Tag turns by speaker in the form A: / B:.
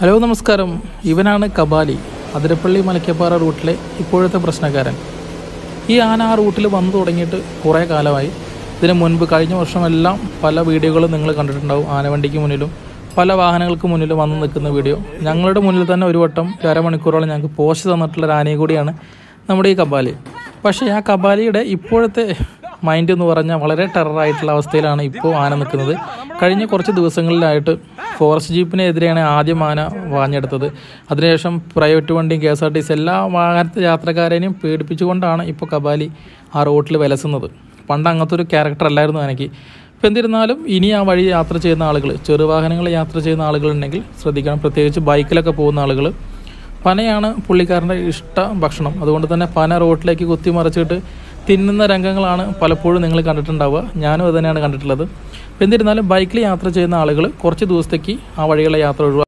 A: Hello നമസ്കാരം. ഇവനാണ് കബാലി, അതിരപ്പള്ളി മലക്കപ്പാറ റൂട്ടിലെ ഇപ്പോഴത്തെ പ്രശ്നക്കാരൻ. ഈ ആന ആ റൂട്ടിൽ വന്നു തുടങ്ങിയിട്ട് കുറേ കാലമായി. ഇതിന് മുൻപ് കഴിഞ്ഞ വർഷമെല്ലാം പല വീഡിയോകളും നിങ്ങൾ കണ്ടിട്ടുണ്ടാവും. ആനവണ്ടിക്ക് മുന്നിലും പല വാഹനങ്ങൾക്ക് മുന്നിലും വന്ന് നിൽക്കുന്ന വീഡിയോ. ഞങ്ങളുടെ മുന്നിൽ തന്നെ ഒരു വട്ടം അരമണിക്കൂറോളം ഞങ്ങൾക്ക് പോസ്റ്റ് തന്നിട്ടുള്ളൊരു ആനയും കൂടിയാണ് നമ്മുടെ ഈ കബാലി. പക്ഷേ ആ കബാലിയുടെ ഇപ്പോഴത്തെ മൈൻഡ് എന്ന് പറഞ്ഞാൽ വളരെ ടെററായിട്ടുള്ള അവസ്ഥയിലാണ് ഇപ്പോൾ ആന നിൽക്കുന്നത്. കഴിഞ്ഞ കുറച്ച് ദിവസങ്ങളിലായിട്ട് ഫോറസ്റ്റ് ജീപ്പിനെതിരെയാണ് ആദ്യം ആന വാഞ്ഞെടുത്തത്. അതിനുശേഷം പ്രൈവറ്റ് വണ്ടിയും KSRTC എല്ലാ വാഹനത്തെ യാത്രക്കാരെയും പേടിപ്പിച്ചുകൊണ്ടാണ് ഇപ്പോൾ കബാലി ആ റോട്ടിൽ വിലസുന്നത്. പണ്ട് അങ്ങനത്തെ ഒരു ക്യാരക്ടർ അല്ലായിരുന്നു ആനയ്ക്ക്. ഇപ്പം എന്നിരുന്നാലും ഇനി ആ വഴി യാത്ര ചെയ്യുന്ന ആളുകൾ, ചെറുവാഹനങ്ങളിൽ യാത്ര ചെയ്യുന്ന ആളുകളുണ്ടെങ്കിൽ ശ്രദ്ധിക്കണം. പ്രത്യേകിച്ച് ബൈക്കിലൊക്കെ പോകുന്ന ആളുകൾ. പനയാണ് പുള്ളിക്കാരൻ്റെ ഇഷ്ട ഭക്ഷണം. അതുകൊണ്ട് തന്നെ പന റോട്ടിലേക്ക് കുത്തിമറിച്ചിട്ട് തിന്നുന്ന രംഗങ്ങളാണ് പലപ്പോഴും നിങ്ങൾ കണ്ടിട്ടുണ്ടാവുക. ഞാനും അത് തന്നെയാണ് കണ്ടിട്ടുള്ളത്. എന്നിരുന്നാലും ബൈക്കിൽ യാത്ര ചെയ്യുന്ന ആളുകൾ കുറച്ച് ദിവസത്തേക്ക് ആ വഴികളെ യാത്ര ഒഴിവാക്കുക.